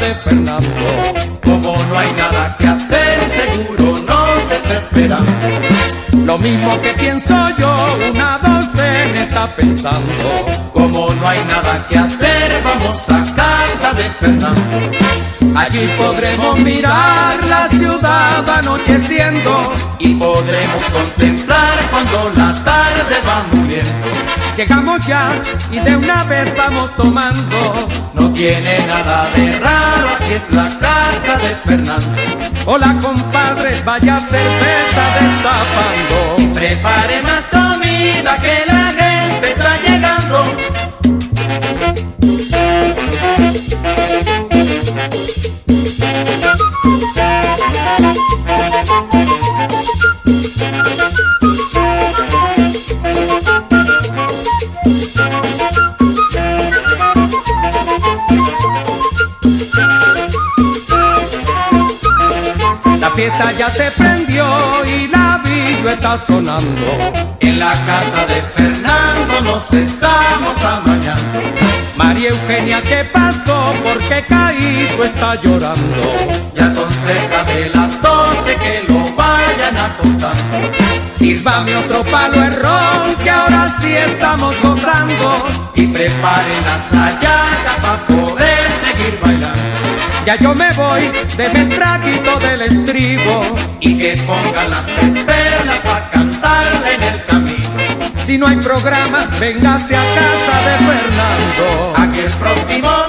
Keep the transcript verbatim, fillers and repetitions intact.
de Fernando. Como no hay nada que hacer, seguro no se está esperando. Lo mismo que pienso yo, una docena está pensando. Como no hay nada que hacer, vamos a casa de Fernando. Allí podremos mirar la ciudad anocheciendo y podremos contemplar cuando la tarde va muriendo. Llegamos ya y de una vez vamos tomando. No tiene nada de raro, aquí es la casa de Fernando. Hola compadre, vaya cerveza destapando. Y prepare más comida que la gente está llegando. La fiesta ya se prendió y la villa está sonando. En la casa de Fernando nos estamos amañando. María Eugenia, ¿qué pasó? ¿Por qué Caíto está llorando? Ya son cerca de las doce, que lo vayan acostando. Sírvame otro palo de ron, que ahora sí estamos gozando. Y preparen las hallacas para poder seguir bailando. Ya yo me voy, deme el traguito del estribo. Y que pongan las tres perlas para cantarle en el camino. Si no hay programa, véngase a casa de Fernando. Aquel próximo